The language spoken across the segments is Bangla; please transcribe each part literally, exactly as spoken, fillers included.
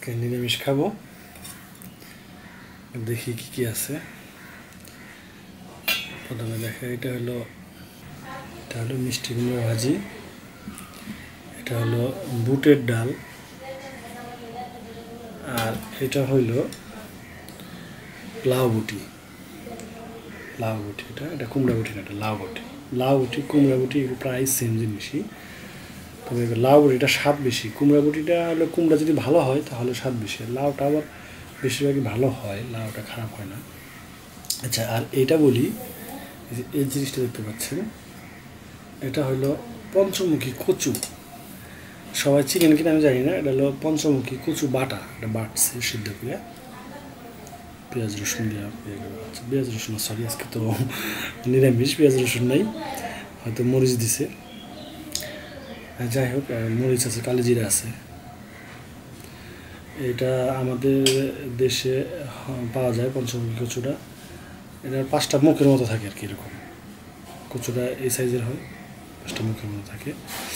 আজকে নিরামিষ খাবো দেখি কি কি আছে প্রথমে দেখা এটা হলো এটা হলো মিষ্টি কুমড়া ভাজি এটা হলো বুটের ডাল আর এটা হলো লাউ বুটি লাউ বুটি এটা এটা কুমড়া বুটি না এটা লাউ বুটি লাউ বুটি কুমড়া বুটি প্রায় সেম জিনিসই তবে লাউ বুটিটা স্বাদ বেশি কুমড়া বুটিটা হলো কুমড়া যদি ভালো হয় তাহলে স্বাদ বেশি লাউটা আবার বেশিরভাগই ভালো হয় লাউটা খারাপ হয় না আচ্ছা আর এটা বলি এই জিনিসটা দেখতে পাচ্ছেন এটা হলো পঞ্চমুখী কচু সবাই চিকেন কিনা আমি জানি না এটা হলো পঞ্চমুখী কচু বাটা এটা বাটছে সিদ্ধ করে পেঁয়াজ রসুন দেওয়া পেঁয়াজ রসুন সরি আজকে তো নিরামিষ পেঁয়াজ রসুন নাই হয়তো মরিচ দিছে যাই হোক মরিচ আছে কালো জিরা আছে এটা আমাদের দেশে পাওয়া যায় পঞ্চমুখী কচুটা এটার পাঁচটা মুখের মতো থাকে আর কি এরকম কচুটা এই সাইজের হয় পাঁচটা মুখের মতো থাকে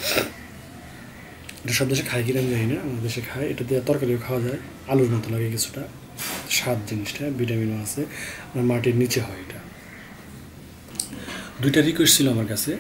এটা সব দেশে খায় কিনা আমি জানি না আমাদের দেশে খায় এটা দিয়ে তরকারিও খাওয়া যায় আলুর মতো লাগে কিছুটা স্বাদ জিনিসটা ভিটামিনও আছে আর মাটির নিচে হয় এটা দুইটা রিকোয়েস্ট ছিল আমার কাছে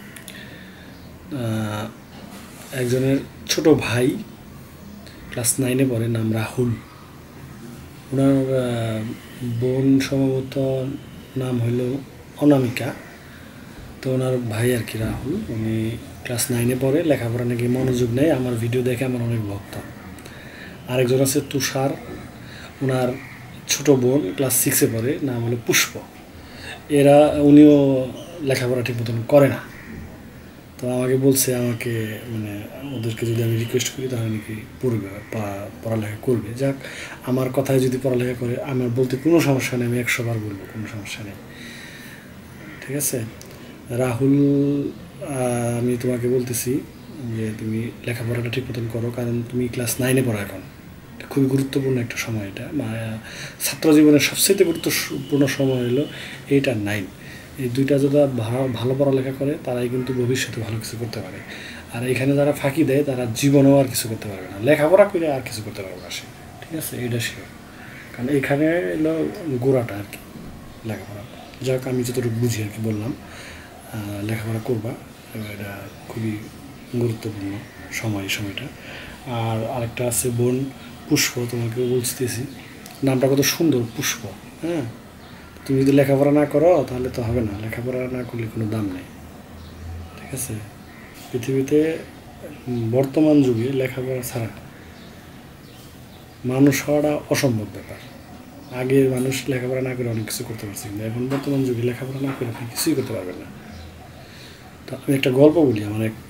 একজনের ছোট ভাই ক্লাস নাইনে পড়ে নাম রাহুল ওনার বোন সম্ভবত নাম হইল অনামিকা তো ওনার ভাই আর কি রাহুল উনি ক্লাস নাইনে পড়ে লেখাপড়া নাকি মনোযোগ নেই আমার ভিডিও দেখে আমার অনেক ভক্ত আরেকজন আছে তুষার ওনার ছোট বোন ক্লাস সিক্সে পড়ে নাম হলো পুষ্প এরা উনিও লেখাপড়া ঠিক মতন করে না তো আমাকে বলছে আমাকে মানে ওদেরকে যদি আমি রিকোয়েস্ট করি তাহলে নাকি পড়বে পড়ালেখা করবে যাক আমার কথায় যদি পড়ালেখা করে আমার বলতে কোনো সমস্যা নেই আমি একশো বার বলবো কোনো সমস্যা নেই ঠিক আছে রাহুল আমি তোমাকে বলতেছি যে তুমি লেখাপড়াটা ঠিক মতন করো কারণ তুমি ক্লাস নাইনে পড়ো এখন খুবই গুরুত্বপূর্ণ একটা সময় এটা ছাত্র জীবনের সবচেয়ে গুরুত্বপূর্ণ সময় হলো এইট আর নাইন এই দুইটা যারা ভালো পড়ালেখা করে তারাই কিন্তু ভবিষ্যতে ভালো কিছু করতে পারে আর এখানে যারা ফাঁকি দেয় তারা জীবনেও আর কিছু করতে পারবে না লেখাপড়া করে আর কিছু করতে পারবে না সে ঠিক আছে এইটা শিও কারণ এইখানে এলো গোড়াটা আর কি লেখাপড়া যাক আমি যতটুকু বুঝি আর কি বললাম লেখাপড়া করবা এটা খুবই গুরুত্বপূর্ণ সময় এই সময়টা আর আরেকটা আছে বোন পুষ্প তোমাকে বলতেছি নামটা কত সুন্দর পুষ্প হ্যাঁ তুমি যদি লেখাপড়া না করো তাহলে তো হবে না লেখাপড়া না করলে কোনো দাম নেই ঠিক আছে পৃথিবীতে বর্তমান যুগে লেখাপড়া ছাড়া মানুষ হওয়াটা অসম্ভব ব্যাপার আগে মানুষ লেখাপড়া না করে অনেক কিছু করতে পারছে কিন্তু এখন বর্তমান যুগে লেখাপড়া না করে আপনি কিছুই করতে পারবেন না তো আমি একটা গল্প বলি আমার এক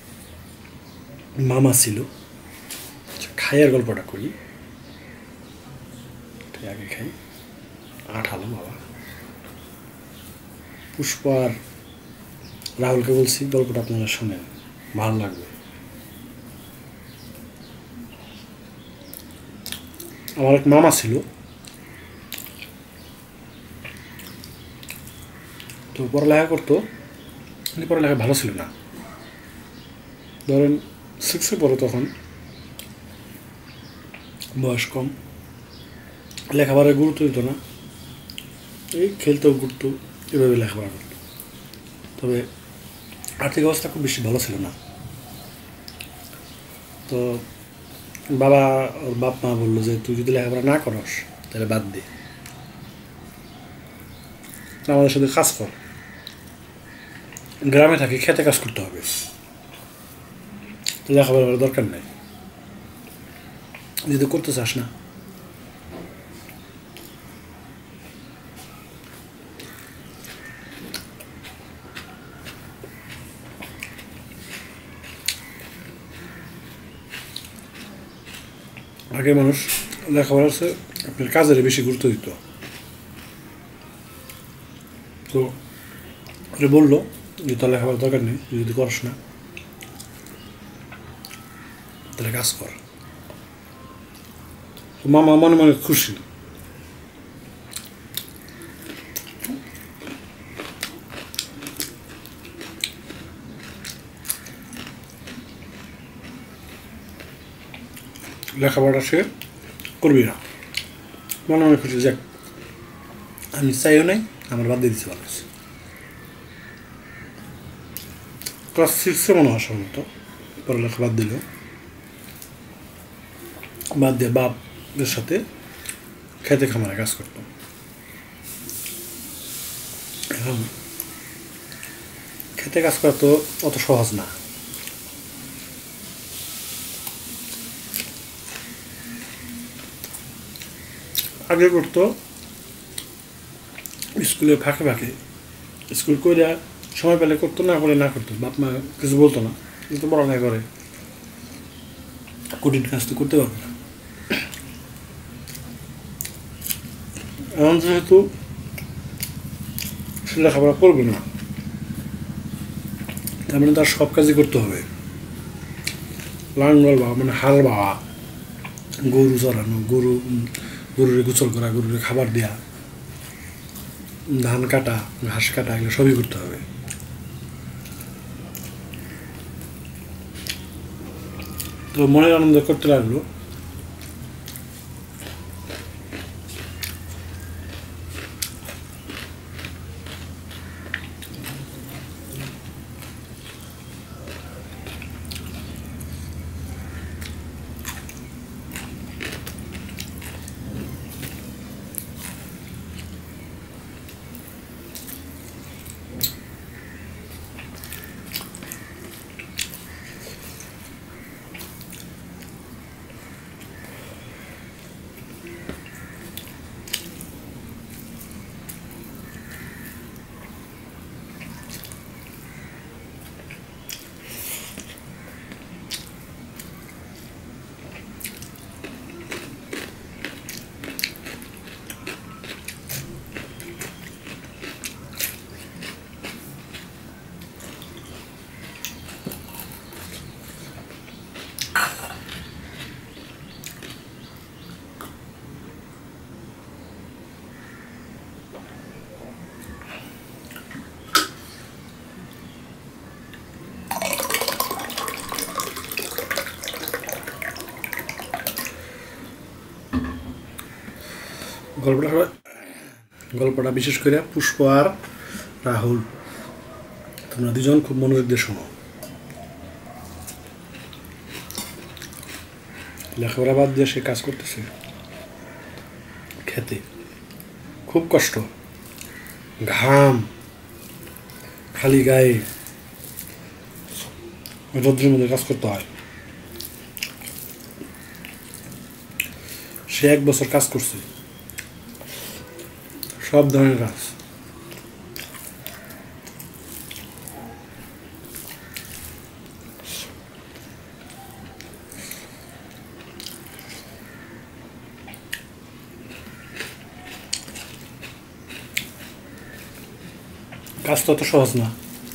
মামা ছিল খাইয়ার গল্পটা করি আগে খাই আঠালো বাবা পুষ্প আর রাহুলকে বলছি গল্পটা আপনারা শোনেন ভালো লাগবে আমার এক মামা ছিল তো পড়ালেখা করতো পড়ালেখা ভালো ছিল না ধরেন সিক্সে পড়ে তখন বয়স কম লেখাপড়ায় গুরুত্ব দিত না এই খেলতেও ঘুরতো এভাবে লেখাপড়া করতো তবে আর্থিক অবস্থা খুব বেশি ভালো ছিল না তো বাবা ওর বাপ মা বললো যে তুই যদি লেখাপড়া না করস তাহলে বাদ দে আমাদের সাথে কাজ কর গ্রামে থাকি খেতে কাজ করতে হবে তো লেখাপড়া করার দরকার নেই যদি করতে চাস না আগে মানুষ লেখাপড়ার চেয়ে আপনার কাজের বেশি গুরুত্ব দিত তো এটা বললো যে তোর লেখাপড়ার দরকার নেই যদি করস না তাহলে কাজ কর তো মামা মনে মনে খুশি লেখাপড়া সে করবি না, মনে মনে খুশি যাক আমি চাইও নাই, আমার বাদ দিয়ে দিচ্ছি ভালো আছে। ক্লাস সিক্সে মনে হয় সম্ভবত পড়ালেখা বাদ দিল, বাদ দিয়ে বাপের সাথে খেতে খামারে কাজ করতো। এখন খেতে কাজ করা তো অত সহজ না। আগে করতো স্কুলে ফাঁকে ফাঁকে, স্কুল করে সময় পেলে করতো, না করে না করতো, বাপ মা কিছু বলতো না, কিন্তু পড়ালেখা করে কঠিন কাজ তো করতে পারবে না। এখন যেহেতু সে লেখাপড়া করবে না, তার মানে তার সব কাজই করতে হবে। লাঙ্গল বাওয়া মানে হাল বাওয়া, গরু চড়ানো, গরু গরুরে গোসল করা, গরুরে খাবার দেওয়া, ধান কাটা, ঘাস কাটা, এগুলো সবই করতে হবে। তো মনের আনন্দ করতে লাগলো। গল্পটা গল্পটা বিশেষ করে পুষ্প আর রাহুল, তোমরা দুজন খুব মনোযোগ দিয়ে শোনো। লেখাপড়া বাদ দিয়ে সে কাজ করতেছে, খেতে খুব কষ্ট, ঘাম খালি গায়ে, রোদ্রের মধ্যে কাজ করতে হয়। সে এক বছর কাজ করছে, সব ধরনের কাজ। কাজ তো অত সহজ না।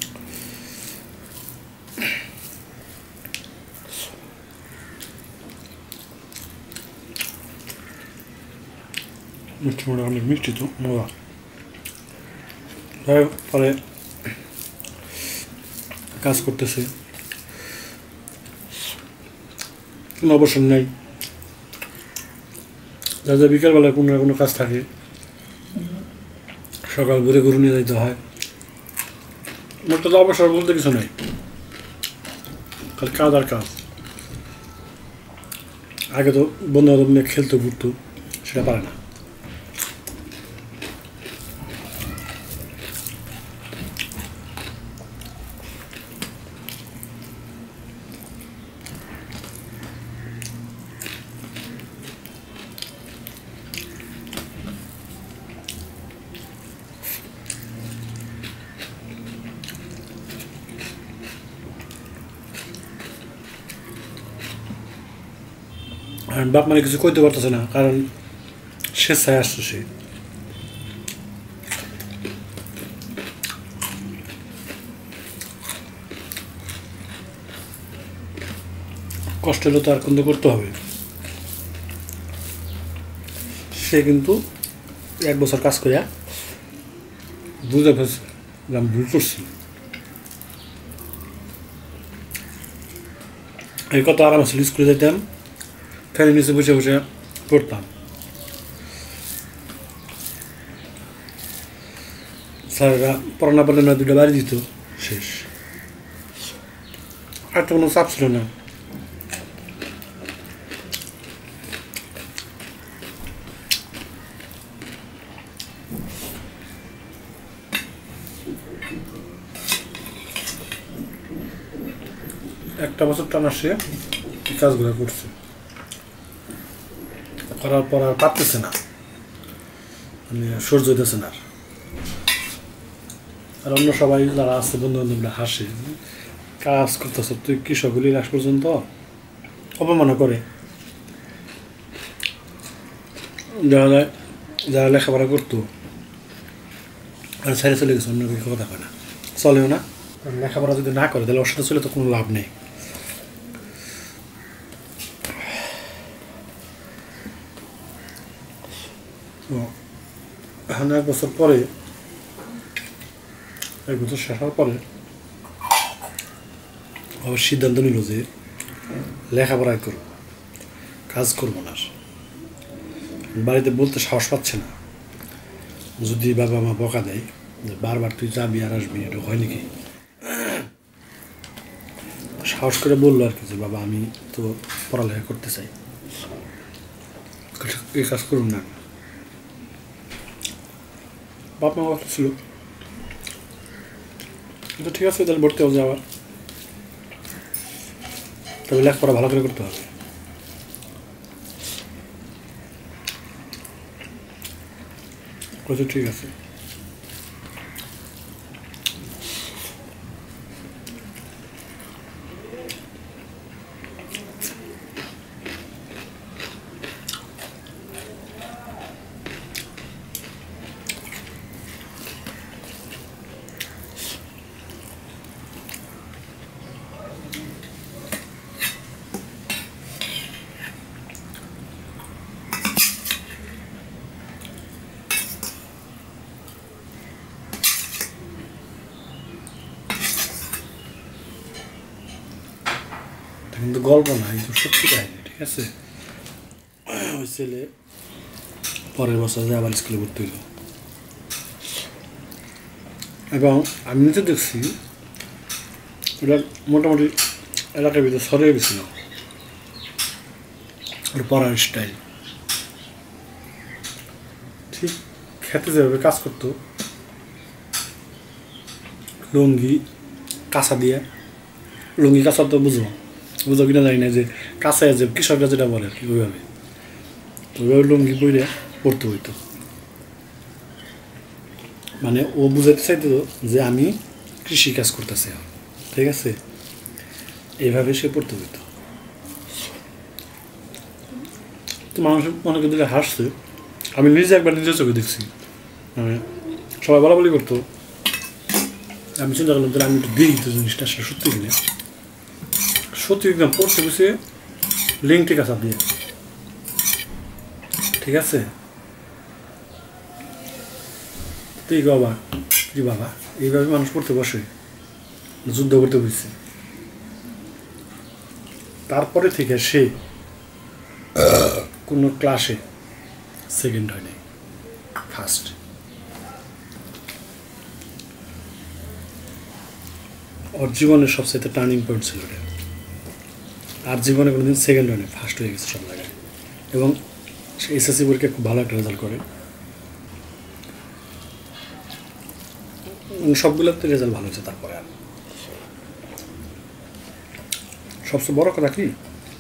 মিষ্টি মোটা অনেক মিষ্টি তো মজা। পরে কাজ করতেছে, কোনো অবসর নেই। যা যা বিকালবেলায় কোনো না কোনো কাজ থাকে, সকাল ভোরে গরু নিয়ে যাইতে হয়। মোটটা তো অবসর বলতে কিছু নেই, খালি কাজ আর কাজ। আগে তো বন্ধু বান্ধব নিয়ে খেলতে ঘুরতো, সেটা পারে না। আর বাপ মানে কিছু কইতে পারতেছে না, কারণ স্বেচ্ছায় আসছে সে। কষ্ট হলে তো আর কিন্তু করতে হবে। সে কিন্তু এক বছর কাজ করিয়া বুঝে ফেলছে যে আমি ভুল করছি। এই কত আরাম ছিল, স্কুলে যেতাম, ফ্যানের নিচে বসে বসে করতাম। স্যারেরা পড়া না পারলে না দুটো বাড়ি দিত, শেষ। আর তো কোনো চাপ ছিল না। একটা বছর টানা সে এই কাজগুলো করছে, করার পর আর পারতেছে না, মানে সহ্য হইতেছে না। আর অন্য সবাই যারা আছে বন্ধু বান্ধবরা হাসে, কাজ করতেছ তুই কৃষকগুলি লাস্ট পর্যন্ত অপমানও করে। যারা যারা লেখাপড়া করতো আর ছেড়ে চলে গেছে, অন্য কিছু কথা হয় না, চলেও না। লেখাপড়া যদি না করে তাহলে ওর সাথে চলে তো কোনো লাভ নেই। এখন এক বছর পরে, এক বছর শেষ হওয়ার পরে আবার সিদ্ধান্ত নিল যে লেখাপড়াই করব, কাজ করবো না। বাড়িতে বলতে সাহস পাচ্ছে না, যদি বাবা মা বকা দেয় যে বারবার তুই যাবি আর আসবি, এটা হয় নাকি। সাহস করে বললো আর কি যে বাবা আমি তো পড়ালেখা করতে চাই, এই কাজ করুন না। বাপ মা কথা ছিল কিন্তু ঠিক আছে, তাহলে ভর্তি হবে আবার, তবে লেখাপড়া ভালো করে করতে হবে। ঠিক আছে। কিন্তু গল্প না, এই সত্যি কাহিনী, ঠিক আছে। ওই ছেলে পরের বছর আবার স্কুলে ভর্তি হইল, এবং আমি নিজে দেখছি ওটা মোটামুটি এলাকার ভিতরে সরে গেছিল ওর পড়ার স্টাইল। ঠিক খেতে যেভাবে কাজ করতো, লুঙ্গি কাঁচা দিয়ে, লুঙ্গি কাঁচা তো বুঝবো বুঝো কিনা জানি না, যে কাঁচায় যে কৃষকরা যেটা বলে আর কি, ওইভাবে ওইভাবে লুঙ্গি বইলে পড়তে হইতো। মানে ও বুঝাইতে চাইতো যে আমি কৃষি কাজ করতেছি, ঠিক আছে, এইভাবে সে পড়তে হইতো। তো মানুষ অনেকে দিকে হাসছে, আমি নিজে একবার নিজের চোখে দেখছি। মানে সবাই বলা বলি করতো, আমি চিন্তা করলাম তাহলে আমি একটু দেখি তো জিনিসটা আসলে সত্যি কিনে। সত্যি একদম পড়তে বসে লিঙ্কটি কাঁচা দিয়ে, ঠিক আছে। তুই বাবা কি বাবা এইভাবে মানুষ পড়তে বসে, যুদ্ধ করতে বুঝছে। তারপরে থেকে সে কোনো ক্লাসে সেকেন্ড হয় নাই, ফার্স্ট। ওর জীবনের সবচেয়ে টার্নিং পয়েন্ট ছিল এটা। আর জীবনে কোনোদিন সেকেন্ড হয় না, ফার্স্ট হয়ে গেছে সব জায়গায়। এবং সে এসএসসি পরীক্ষায় খুব ভালো একটা রেজাল্ট করে, সবগুলোতে রেজাল্ট ভালো হয়েছে। তারপরে আর সবচেয়ে বড় কথা কি,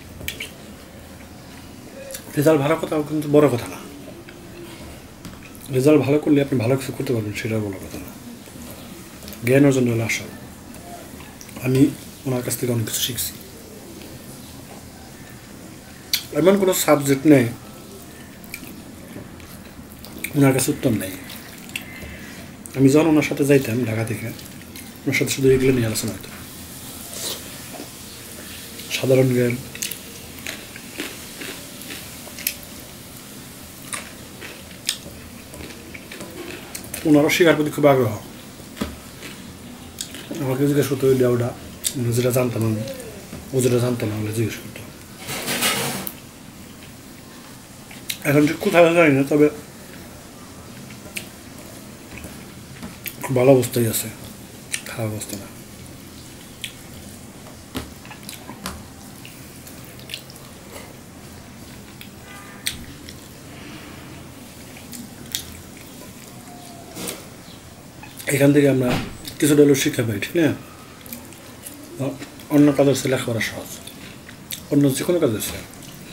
রেজাল্ট ভালো কথা কিন্তু বড় কথা না। রেজাল্ট ভালো করলে আপনি ভালো কিছু করতে পারবেন, সেটা বড় কথা না। জ্ঞান অর্জন হলে আসল। আমি ওনার কাছ থেকে অনেক কিছু শিখছি। এমন কোনো সাবজেক্ট নেই ওনার কাছে উত্তম নেই। আমি যখন ওনার সাথে যাইতাম ঢাকা থেকে, ওনার সাথে শুধু এগুলো নিয়ে আলোচনা হতো, সাধারণ জ্ঞান, ওনারও শেখার প্রতি খুব আগ্রহ। আমাকে জিজ্ঞেস করতো ওই ওটা, যেটা জানতাম আমি, ও যেটা জানতাম না ওগুলো জিজ্ঞেস করতো। এখন যে কোথায় জানি না, তবে খুব ভালো অবস্থায় আছে, খারাপ অবস্থা না। এখান থেকে আমরা কিছুটা হলেও শিক্ষা পাই, ঠিক না? অন্য কাজের সে লেখাপড়া সহজ, অন্য যে কোনো কাজের সে।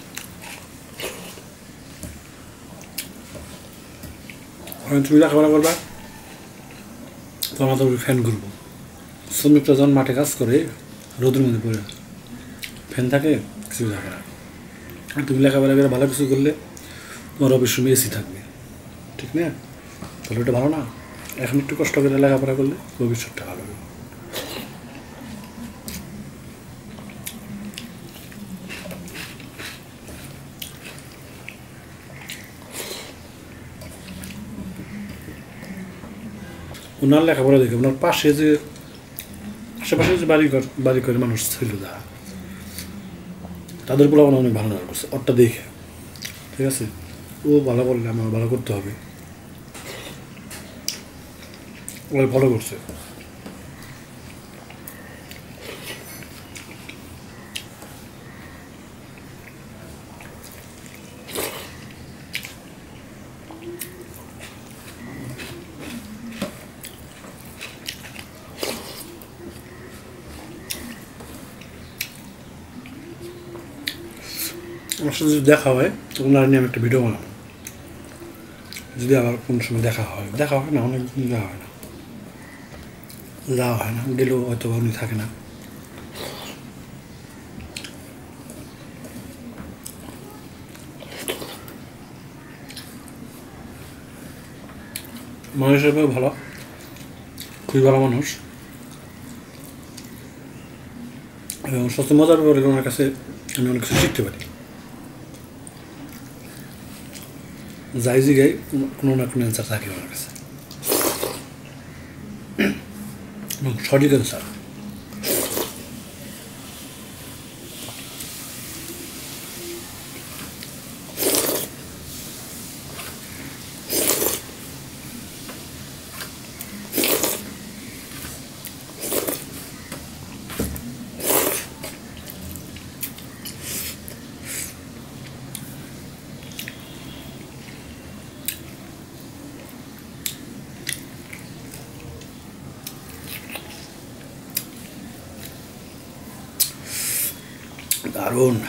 তুমি লেখাপড়া করবা, তোমার তো ফ্যান ঘুরবো। শ্রমিকরা যখন মাঠে কাজ করে রোদের মধ্যে পড়ে, ফ্যান থাকে, কিছু থাকে না। আর তুমি লেখাপড়া করে ভালো কিছু করলে তোমার অফিস রুমে এসি থাকবে, ঠিক না? তাহলে ওটা ভালো না? এখন একটু কষ্ট করে লেখাপড়া করলে ভবিষ্যৎটা ভালো হবে। ওনার লেখাপড়া দেখে ওনার পাশে যে আশেপাশে যে বাড়ি ঘর বাড়ি করে মানুষ ছিল যা, তাদের বলে অনেক ভালো না করছে ওরটা দেখে, ঠিক আছে? ও ভালো বললে আমার ভালো করতে হবে, ও ভালো করছে। আমার সাথে যদি দেখা হয় তো ওনার নিয়ে আমি একটা ভিডিও বানাবো, যদি আবার কোন সময় দেখা হয়। দেখা হয় না, অনেক দিন যাওয়া হয় না, যাওয়া হয় না, গেলেও হয়তো উনি থাকে না। মানুষ হিসেবেও ভালো, খুবই ভালো মানুষ, এবং সবচেয়ে মজার ব্যাপার ওনার কাছে আমি অনেক কিছু শিখতে পারি। যাই জিগাই কোনো না কোনো অ্যান্সার থাকে ওনার কাছে, এবং সঠিক অ্যান্সার। দারুণ।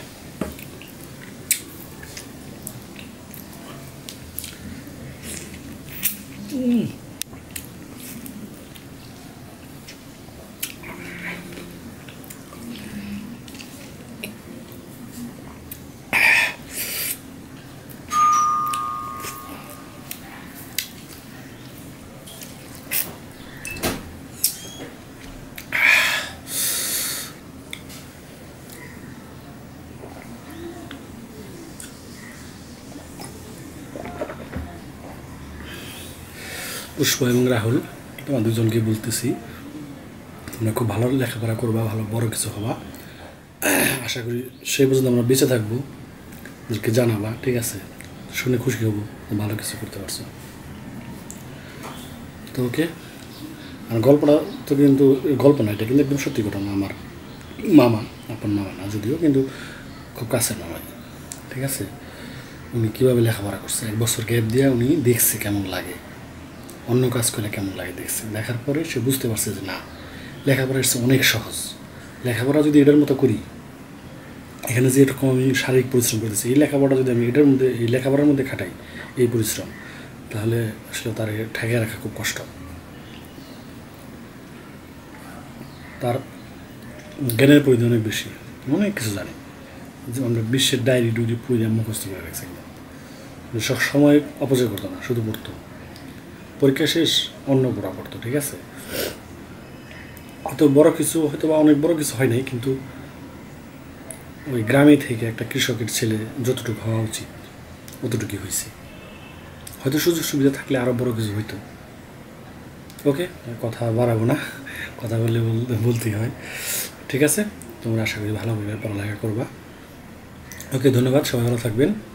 পুষ্প এবং রাহুল, তোমার দুজনকে বলতেছি, তোমরা খুব ভালো লেখাপড়া করবা, ভালো বড় কিছু হবা। আশা করি সেই পর্যন্ত আমরা বেঁচে থাকবো, ওদেরকে জানাবা, ঠিক আছে? শুনে খুশি হবো ভালো কিছু করতে পারছো। তো ওকে, আর গল্পটা তো কিন্তু গল্প না, এটা কিন্তু একদম সত্যি ঘটনা। আমার মামা, আপনার মামা না যদিও, কিন্তু খুব কাছের মামা, ঠিক আছে? উনি কীভাবে লেখাপড়া করছে, এক বছর গ্যাপ দিয়ে উনি দেখছে কেমন লাগে, অন্য কাজ করলে কেমন লাগে দেখছে। দেখার পরে সে বুঝতে পারছে যে না, লেখাপড়া এসছে অনেক সহজ। লেখাপড়া যদি এটার মতো করি, এখানে যে এরকম আমি শারীরিক পরিশ্রম করতেছি, এই লেখাপড়া যদি আমি এটার মধ্যে এই লেখাপড়ার মধ্যে খাটাই এই পরিশ্রম, তাহলে আসলে তার ঠেকে রাখা খুব কষ্ট। তার জ্ঞানের পরিধি অনেক বেশি, অনেক কিছু জানে, যে আমরা বিশ্বের ডায়েরি ডুরি পুরো মুখস্থ করে রাখছি। সব সময় অপচয় করতো না, শুধু পড়তো, পরীক্ষা শেষ অন্য পড়া পড়তো, ঠিক আছে? হয়তো বড় কিছু, হয়তো বা অনেক বড় কিছু হয় নাই, কিন্তু ওই গ্রামে থেকে একটা কৃষকের ছেলে যতটুকু হওয়া উচিত অতটুকুই হয়েছে। হয়তো সুযোগ সুবিধা থাকলে আরও বড় কিছু হইতো। ওকে, কথা বাড়াবো না, কথা বললে বলতেই হয়, ঠিক আছে? তোমরা আশা করি ভালোভাবে পড়ালেখা করবা। ওকে, ধন্যবাদ, সবাই ভালো থাকবেন।